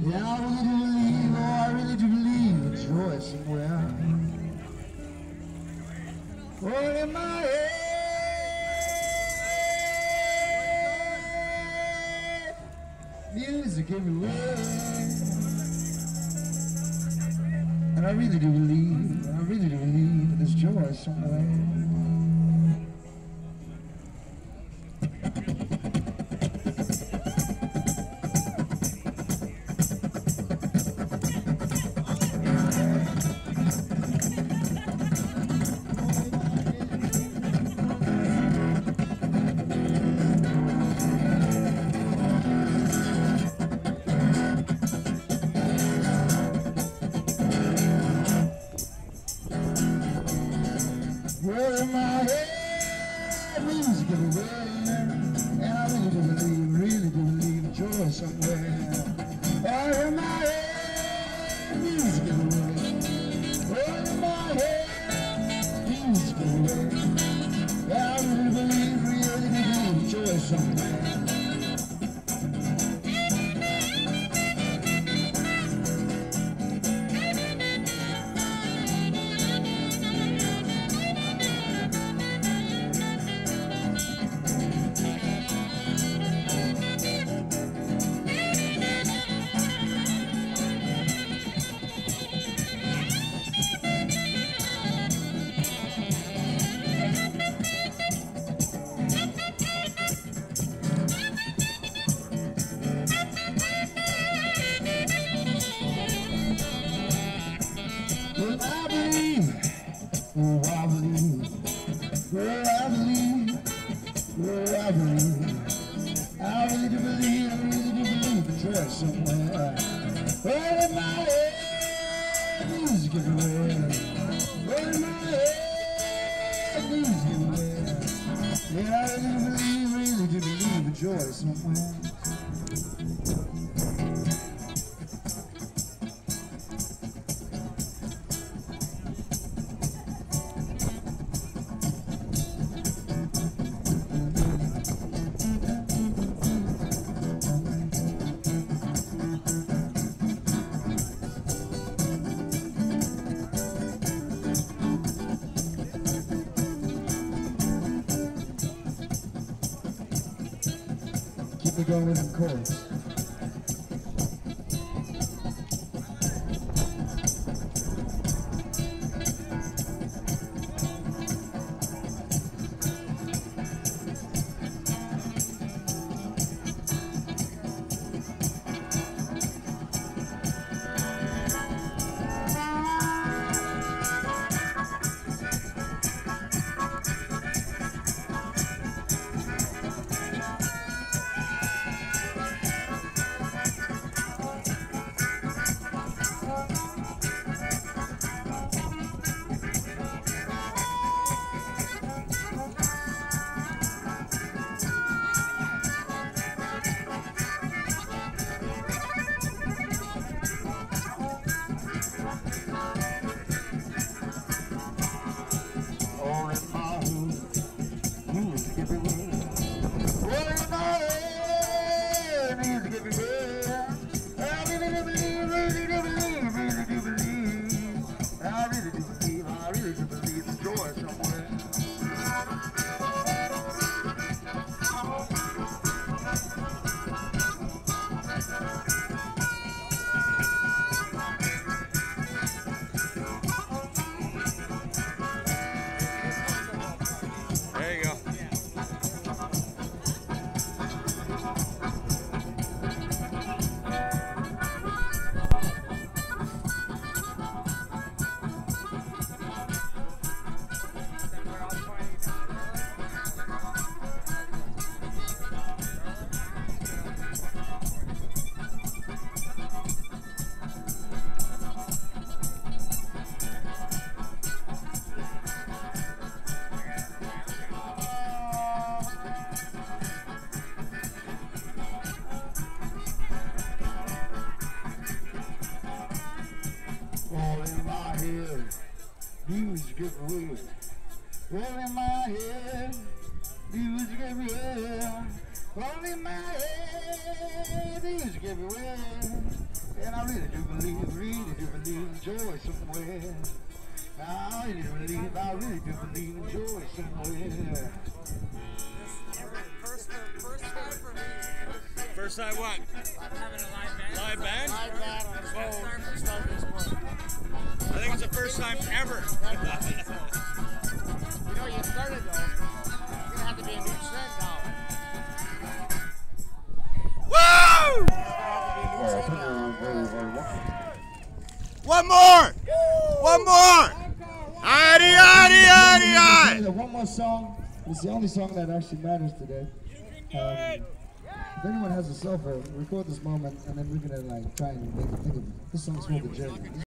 Yeah, I really do believe, oh, I really do believe in joy somewhere. Oh, in my head, music everywhere. And I really do believe there's joy somewhere. Well, in my head, music everywhere, and I really do believe joy somewhere. Oh, in my head, music everywhere. Oh, in my head, music everywhere. Yeah, I really do believe joy somewhere. Well, I believe, oh, I believe, oh, I believe, oh, I believe. I really do believe in joy somewhere. Well, in my head, music everywhere. Well, in my head, music everywhere. Yeah, I really do believe in joy somewhere. Keep me going with the chords. There you go. music everywhere. All in my head, music everywhere. All in my head, music everywhere. And I really do believe in joy somewhere. I really do believe in joy somewhere. First time for me. First time what? Having a live band. Live band? Live band on a Starfish board. I think it's the first time ever. You know, you started though. It's gonna have to be a new trend now. Woo! One more! One more! Aye, aye, aye, aye! One more song. It's the only song that actually matters today. If anyone has a cell phone, record this moment, and then we're gonna like try and make it think of this song's for the journey.